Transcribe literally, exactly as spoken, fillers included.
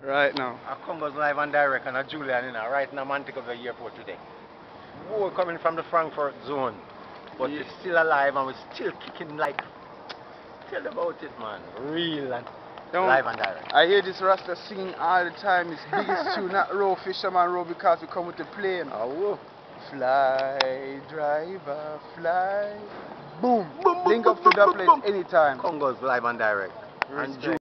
Right now. A Congo's live and direct and a Julian, you know, right now man take over the airport today. We're coming from the Frankfurt zone. But Yeah. it's still alive and we're still kicking like, tell about it man, real and Don't, live and direct. I hear this Rasta singing all the time, his biggest tune, not row, fisherman row, because we come with the plane. Oh, whoa. Fly, driver, fly. Boom. Boom, boom, Link boom, up to boom, that boom, place boom. anytime. Congo's live and direct. Respect. And